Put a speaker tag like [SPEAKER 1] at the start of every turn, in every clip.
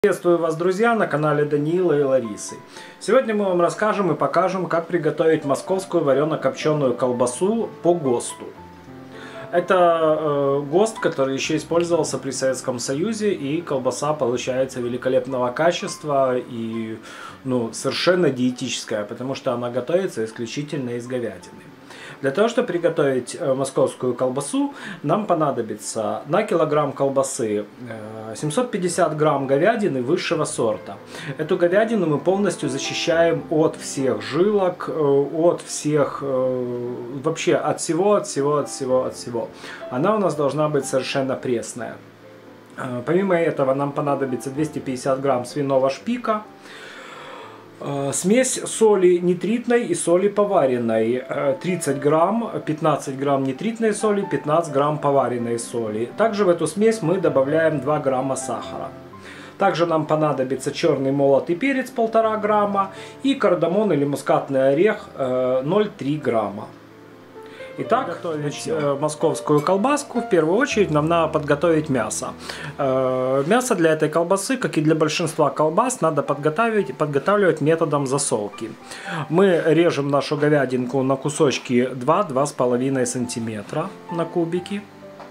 [SPEAKER 1] Приветствую вас, друзья, на канале Даниила и Ларисы. Сегодня мы вам расскажем и покажем, как приготовить московскую варено-копченую колбасу по ГОСТу. Это ГОСТ, который еще использовался при Советском Союзе, и колбаса получается великолепного качества и совершенно диетическая, потому что она готовится исключительно из говядины. Для того, чтобы приготовить московскую колбасу, нам понадобится на килограмм колбасы 750 грамм говядины высшего сорта. Эту говядину мы полностью защищаем от всех жилок, от всех, вообще от всего. Она у нас должна быть совершенно пресная. Помимо этого нам понадобится 250 грамм свиного шпика. Смесь соли нитритной и соли поваренной 30 грамм, 15 грамм нитритной соли, 15 грамм поваренной соли. Также в эту смесь мы добавляем 2 грамма сахара. Также нам понадобится черный молотый перец 1,5 грамма и кардамон или мускатный орех 0,3 грамма. Итак, готовить московскую колбаску, в первую очередь нам надо подготовить мясо. Мясо для этой колбасы, как и для большинства колбас, надо подготавливать методом засолки. Мы режем нашу говядинку на кусочки 2-2,5 см на кубики.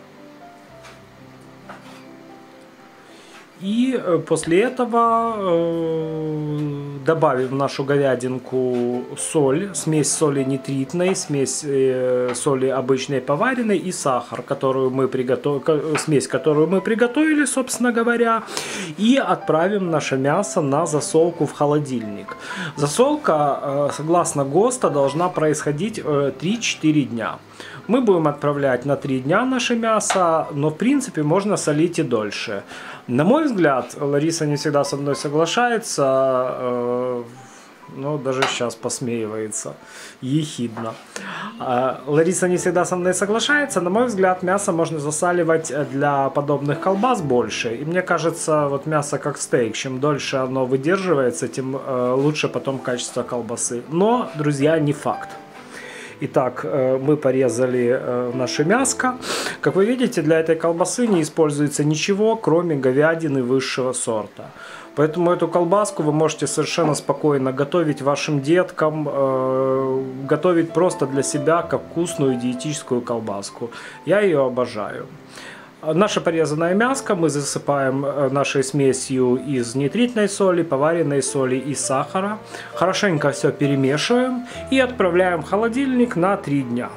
[SPEAKER 1] И после этого добавим в нашу говядинку соль, смесь соли нитритной, смесь соли обычной поваренной и сахар, смесь, которую мы приготовили, собственно говоря, и отправим наше мясо на засолку в холодильник. Засолка, согласно ГОСТа, должна происходить 3-4 дня. Мы будем отправлять на 3 дня наше мясо, но в принципе можно солить и дольше. На мой взгляд, Лариса не всегда со мной соглашается, но даже сейчас посмеивается, ехидно. Лариса не всегда со мной соглашается, на мой взгляд, мясо можно засаливать для подобных колбас больше. И мне кажется, вот мясо как стейк, чем дольше оно выдерживается, тем лучше потом качество колбасы. Но, друзья, не факт. Итак, мы порезали наше мяско. Как вы видите, для этой колбасы не используется ничего, кроме говядины высшего сорта. Поэтому эту колбаску вы можете совершенно спокойно готовить вашим деткам, готовить просто для себя, как вкусную диетическую колбаску. Я ее обожаю. Наше порезанное мяско мы засыпаем нашей смесью из нитритной соли, поваренной соли и сахара. Хорошенько все перемешиваем и отправляем в холодильник на 3 дня.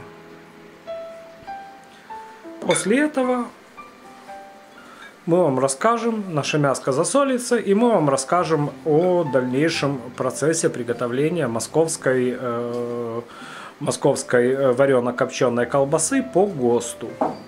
[SPEAKER 1] После этого мы вам расскажем, наше мяско засолится, и мы вам расскажем о дальнейшем процессе приготовления московской варено-копченой колбасы по ГОСТу.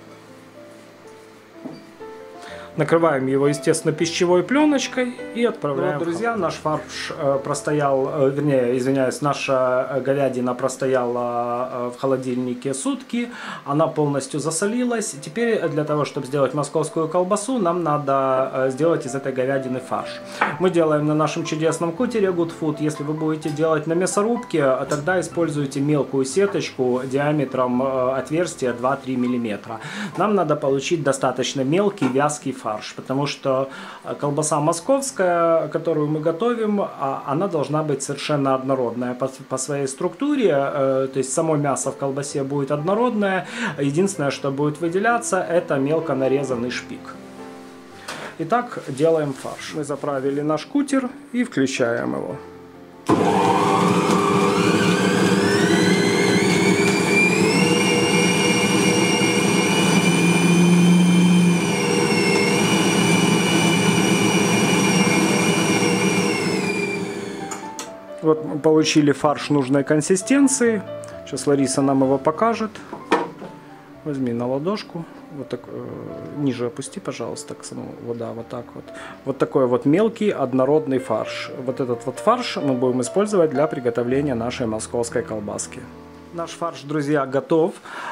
[SPEAKER 1] Накрываем его, естественно, пищевой пленочкой и отправляем. Друзья, наш фарш простоял, наша говядина простояла в холодильнике сутки, она полностью засолилась. Теперь для того, чтобы сделать московскую колбасу, нам надо сделать из этой говядины фарш. Мы делаем на нашем чудесном кутере Good Food. Если вы будете делать на мясорубке, тогда используйте мелкую сеточку диаметром отверстия 2-3 мм. Нам надо получить достаточно мелкий вязкий фарш, потому что колбаса московская, которую мы готовим, она должна быть совершенно однородная по своей структуре, то есть само мясо в колбасе будет однородное, единственное, что будет выделяться, это мелко нарезанный шпик. Итак, делаем фарш. Мы заправили наш кутер и включаем его. Вот мы получили фарш нужной консистенции. Сейчас Лариса нам его покажет. Возьми на ладошку. Вот так, ниже опусти, пожалуйста, к самому. Вода, вот так вот. Вот такой вот мелкий однородный фарш. Вот этот вот фарш мы будем использовать для приготовления нашей московской колбаски. Наш фарш, друзья, готов.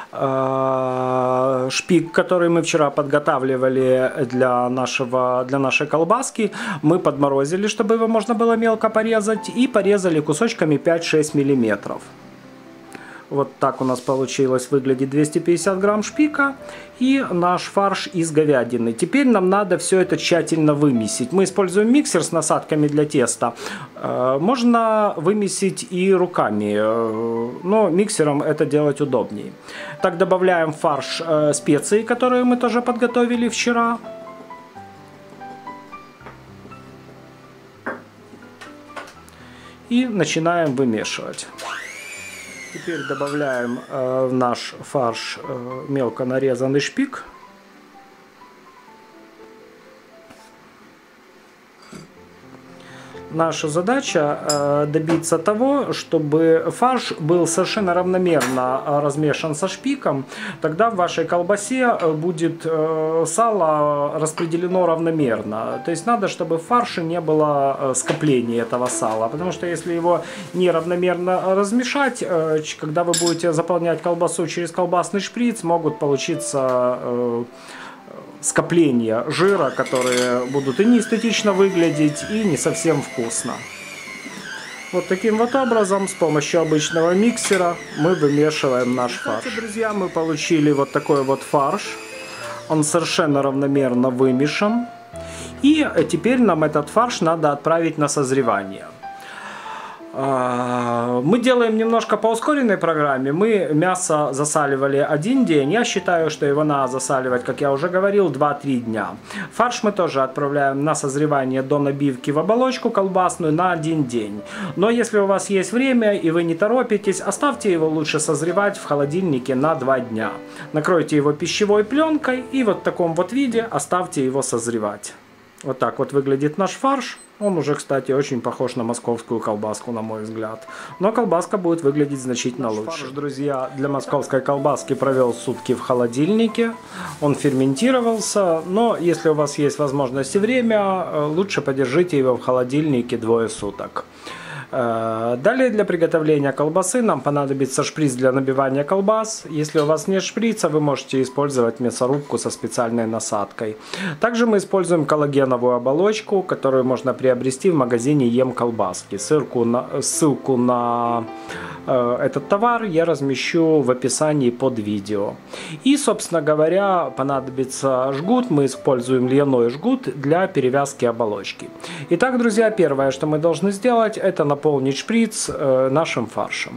[SPEAKER 1] Шпик, который мы вчера подготавливали для нашей колбаски, мы подморозили, чтобы его можно было мелко порезать, и порезали кусочками 5-6 мм. Вот так у нас получилось, выглядит 250 грамм шпика и наш фарш из говядины. Теперь нам надо все это тщательно вымесить. Мы используем миксер с насадками для теста. Можно вымесить и руками, но миксером это делать удобнее. Так, добавляем в фарш специи, которые мы тоже подготовили вчера. И начинаем вымешивать. Теперь добавляем в наш фарш мелко нарезанный шпик. Наша задача добиться того, чтобы фарш был совершенно равномерно размешан со шпиком. Тогда в вашей колбасе будет сало распределено равномерно. То есть надо, чтобы в фарше не было скопления этого сала. Потому что если его неравномерно размешать, когда вы будете заполнять колбасу через колбасный шприц, могут получиться скопления жира, которые будут и неэстетично выглядеть, и не совсем вкусно. Вот таким вот образом, с помощью обычного миксера, мы вымешиваем наш фарш. Кстати, друзья, мы получили вот такой вот фарш. Он совершенно равномерно вымешан. И теперь нам этот фарш надо отправить на созревание. Мы делаем немножко по ускоренной программе. Мы мясо засаливали 1 день. Я считаю, что его надо засаливать, как я уже говорил, 2-3 дня. Фарш мы тоже отправляем на созревание до набивки в оболочку колбасную на 1 день. Но если у вас есть время и вы не торопитесь, оставьте его лучше созревать в холодильнике на 2 дня. Накройте его пищевой пленкой и вот в таком вот виде оставьте его созревать. Вот так вот выглядит наш фарш. Он уже, кстати, очень похож на московскую колбаску, на мой взгляд. Но колбаска будет выглядеть значительно лучше. Фарш, друзья, для московской колбаски провел сутки в холодильнике. Он ферментировался. Но если у вас есть возможность и время, лучше подержите его в холодильнике 2 суток. Далее для приготовления колбасы нам понадобится шприц для набивания колбас. Если у вас нет шприца, вы можете использовать мясорубку со специальной насадкой. Также мы используем коллагеновую оболочку, которую можно приобрести в магазине Ем-колбаски. Ссылку на этот товар я размещу в описании под видео. И, собственно говоря, понадобится жгут. Мы используем льняной жгут для перевязки оболочки. Итак, друзья, первое, что мы должны сделать, это наполнить шприц нашим фаршем.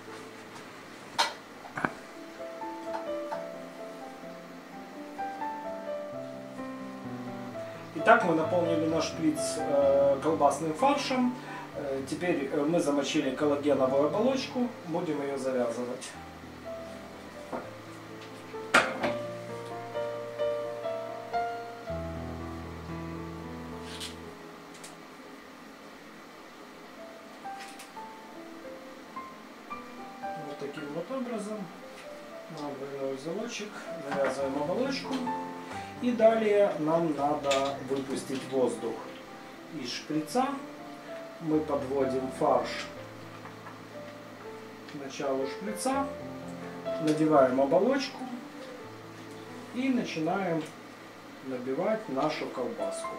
[SPEAKER 1] Итак, мы наполнили наш шприц колбасным фаршем. Теперь мы замочили коллагеновую оболочку, будем ее завязывать. Вот таким вот образом на двойной узелочек завязываем оболочку. И далее нам надо выпустить воздух из шприца. Мы подводим фарш к началу шприца, надеваем оболочку и начинаем набивать нашу колбаску.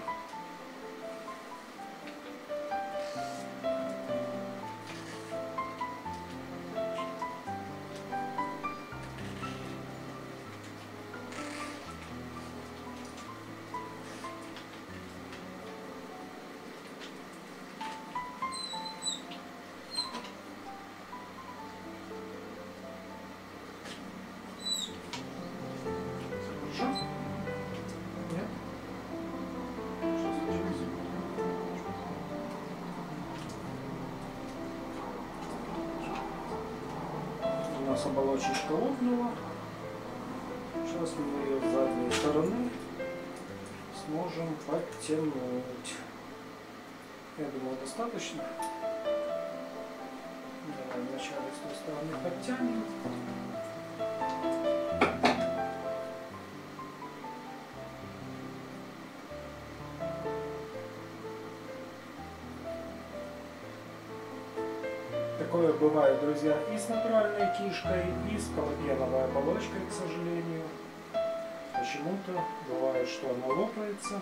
[SPEAKER 1] У нас оболочечка лопнула. Сейчас мы ее с задней стороны сможем подтянуть. Я думаю, достаточно. Давай вначале с той стороны подтянем. Такое бывает, друзья, и с натуральной кишкой, и с коллагеновой оболочкой, к сожалению. Почему-то бывает, что она лопается.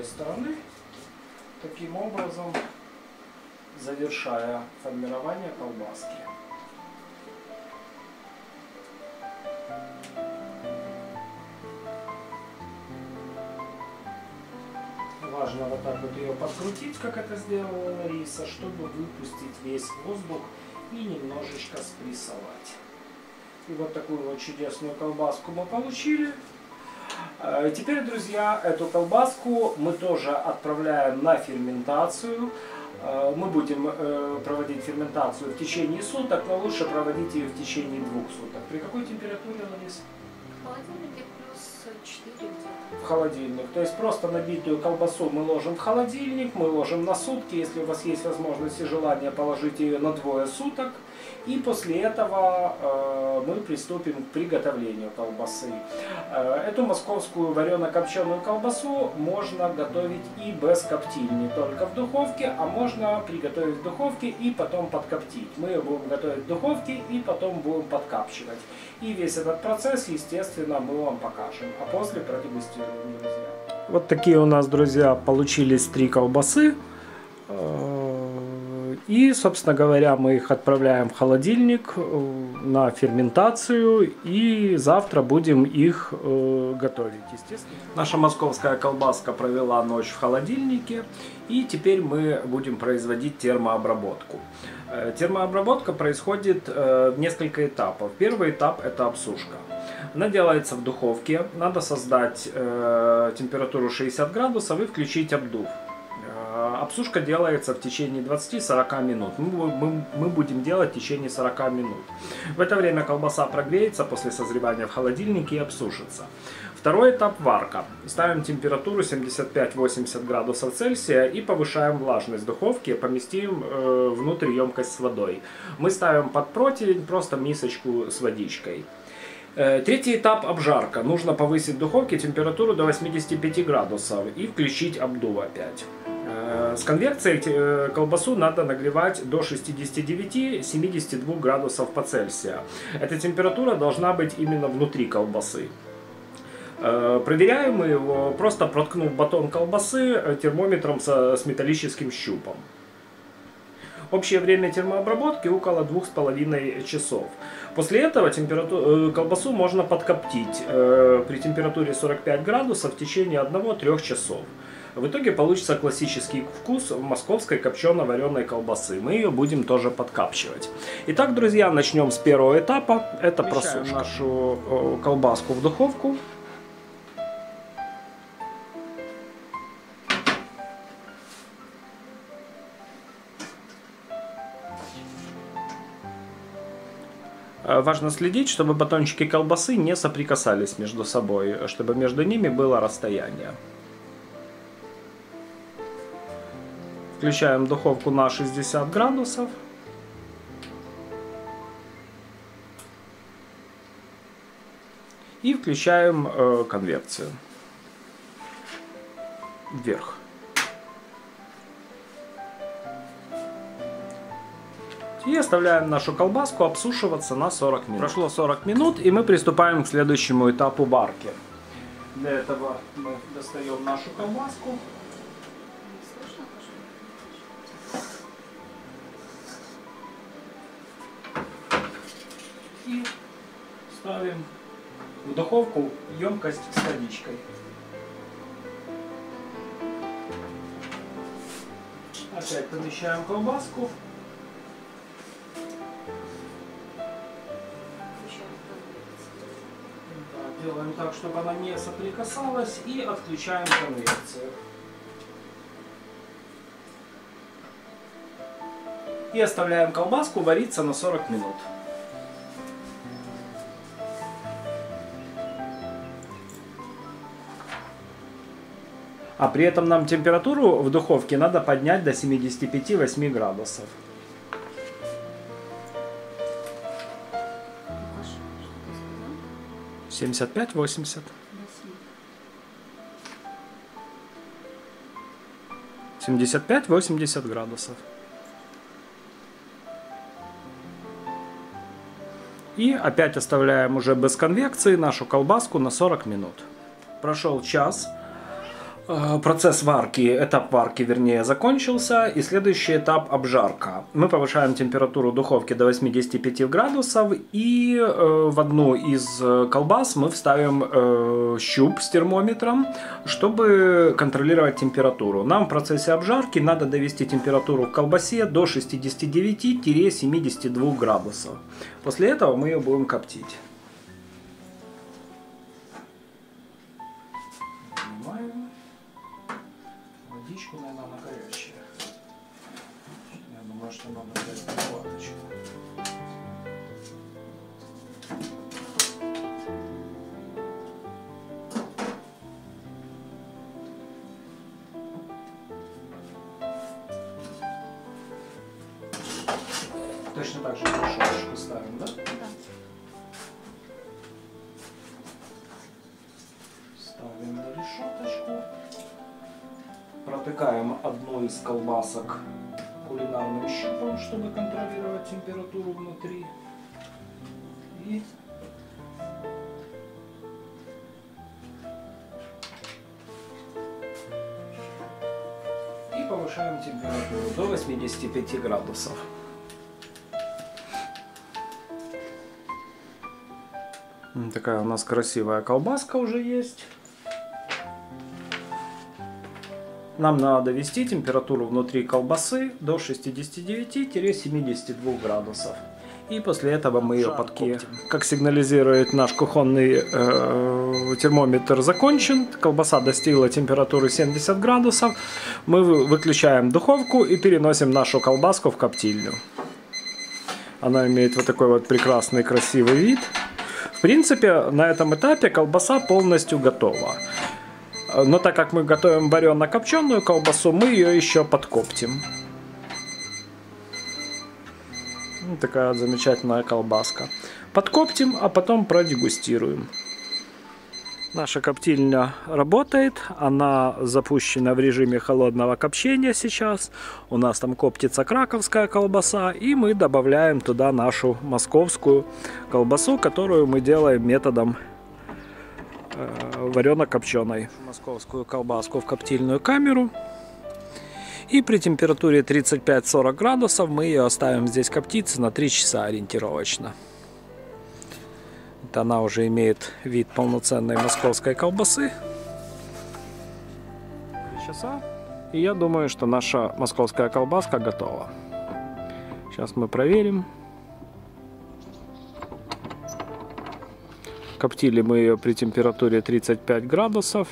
[SPEAKER 1] стороны, таким образом завершая формирование колбаски. Важно вот так вот ее подкрутить, как это сделала Лариса, чтобы выпустить весь воздух и немножечко спрессовать. И вот такую вот чудесную колбаску мы получили. Теперь, друзья, эту колбаску мы тоже отправляем на ферментацию. Мы будем проводить ферментацию в течение суток, но лучше проводить ее в течение 2 суток. При какой температуре, Лариса?
[SPEAKER 2] В холодильнике плюс 4 где-то.
[SPEAKER 1] В холодильник. То есть просто набитую колбасу мы ложим в холодильник, мы ложим на сутки. Если у вас есть возможность и желание, положить ее на 2 суток. И после этого мы приступим к приготовлению колбасы. Эту московскую варено-копченую колбасу можно готовить и без коптильни, только в духовке, а можно приготовить в духовке и потом подкоптить. Мы ее будем готовить в духовке и потом будем подкапчивать. И весь этот процесс, естественно, мы вам покажем, а после продегустируем, друзья. Вот такие у нас, друзья, получились 3 колбасы. И, собственно говоря, мы их отправляем в холодильник на ферментацию, и завтра будем их готовить, естественно. Наша московская колбаска провела ночь в холодильнике, и теперь мы будем производить термообработку. Термообработка происходит в несколько этапов. Первый этап – это обсушка. Она делается в духовке, надо создать температуру 60 градусов и включить обдув. Обсушка делается в течение 20-40 минут. Мы будем делать в течение 40 минут. В это время колбаса прогреется после созревания в холодильнике и обсушится. Второй этап – варка. Ставим температуру 75-80 градусов Цельсия и повышаем влажность духовки, поместим внутрь емкость с водой. Мы ставим под противень просто мисочку с водичкой. Третий этап – обжарка. Нужно повысить в духовке температуру до 85 градусов и включить обдув опять. С конвекцией колбасу надо нагревать до 69-72 градусов по Цельсию. Эта температура должна быть именно внутри колбасы. Проверяем мы его, просто проткнув батон колбасы термометром с металлическим щупом. Общее время термообработки около 2,5 часов. После этого колбасу можно подкоптить при температуре 45 градусов в течение 1-3 часов. В итоге получится классический вкус московской копчено-вареной колбасы. Мы ее будем тоже подкапчивать. Итак, друзья, начнем с первого этапа. Это просушка. Нашу колбаску в духовку. Важно следить, чтобы батончики колбасы не соприкасались между собой, чтобы между ними было расстояние. Включаем духовку на 60 градусов. И включаем конвекцию вверх. И оставляем нашу колбаску обсушиваться на 40 минут. Прошло 40 минут, и мы приступаем к следующему этапу варки. Для этого мы достаем нашу колбаску. И ставим в духовку емкость с водичкой. Опять помещаем колбаску. Делаем так, чтобы она не соприкасалась, и отключаем конвекцию. И оставляем колбаску вариться на 40 минут. А при этом нам температуру в духовке надо поднять до 75-8 градусов. — 75-80. 75-80 градусов. И опять оставляем уже без конвекции нашу колбаску на 40 минут. Прошел час. Процесс варки, этап варки, вернее, закончился, и следующий этап обжарка. Мы повышаем температуру духовки до 85 градусов, и в одну из колбас мы вставим щуп с термометром, чтобы контролировать температуру. Нам в процессе обжарки надо довести температуру в колбасе до 69-72 градусов. После этого мы ее будем коптить. Водичку, наверное, она горячая. Я думаю, что надо взять прикладочку. Точно так же решеточку ставим, да?
[SPEAKER 2] Да.
[SPEAKER 1] Ставим на решеточку. Протыкаем одну из колбасок кулинарным щупом, чтобы контролировать температуру внутри. И повышаем температуру до 85 градусов. Такая у нас красивая колбаска уже есть. Нам надо довести температуру внутри колбасы до 69-72 градусов. И после этого мы ее подкоптим. Как сигнализирует наш кухонный термометр, закончен. Колбаса достигла температуры 70 градусов. Мы выключаем духовку и переносим нашу колбаску в коптильню. Она имеет вот такой вот прекрасный красивый вид. В принципе, на этом этапе колбаса полностью готова. Но так как мы готовим варено-копченую колбасу, мы ее еще подкоптим. Вот такая вот замечательная колбаска. Подкоптим, а потом продегустируем. Наша коптильня работает. Она запущена в режиме холодного копчения сейчас. У нас там коптится краковская колбаса. И мы добавляем туда нашу московскую колбасу, которую мы делаем методом варено-копченой. Московскую колбаску в коптильную камеру. И при температуре 35-40 градусов мы ее оставим здесь коптиться на 3 часа ориентировочно. Это она уже имеет вид полноценной московской колбасы. 3 часа. И я думаю, что наша московская колбаска готова. Сейчас мы проверим. Коптили мы ее при температуре 35 градусов.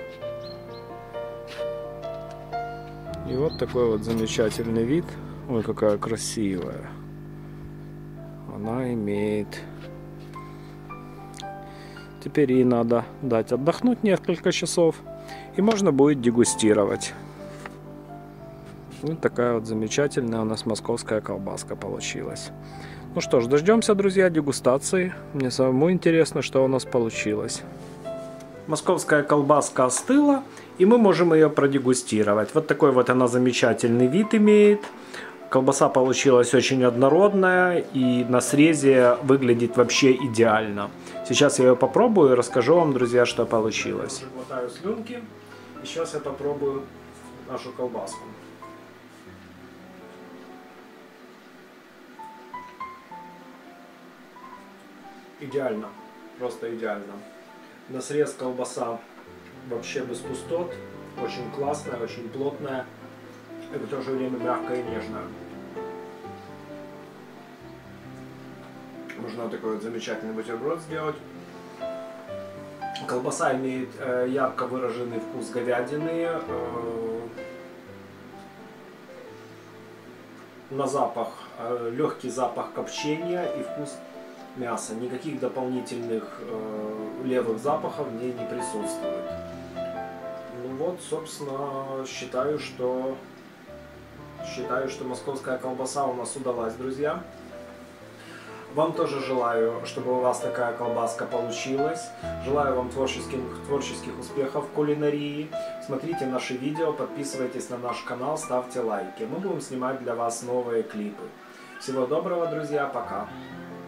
[SPEAKER 1] И вот такой вот замечательный вид. Ой, какая красивая. Она имеет. Теперь ей надо дать отдохнуть несколько часов. И можно будет дегустировать. Вот такая вот замечательная у нас московская колбаска получилась. Ну что ж, дождемся, друзья, дегустации. Мне самому интересно, что у нас получилось. Московская колбаска остыла, и мы можем ее продегустировать. Вот такой вот она замечательный вид имеет. Колбаса получилась очень однородная, и на срезе выглядит вообще идеально. Сейчас я ее попробую и расскажу вам, друзья, что получилось. Глотаю слюнки, и сейчас я попробую нашу колбаску. Идеально, просто идеально. На срез колбаса вообще без пустот, очень классная, очень плотная и в то же время мягкая и нежная. Можно такой вот замечательный бутерброд сделать. Колбаса имеет ярко выраженный вкус говядины, на запах легкий запах копчения и вкус мяса. Никаких дополнительных левых запахов в ней не присутствует. Ну вот, собственно, считаю, что московская колбаса у нас удалась, друзья. Вам тоже желаю, чтобы у вас такая колбаска получилась. Желаю вам творческих успехов в кулинарии. Смотрите наши видео, подписывайтесь на наш канал, ставьте лайки. Мы будем снимать для вас новые клипы. Всего доброго, друзья, пока!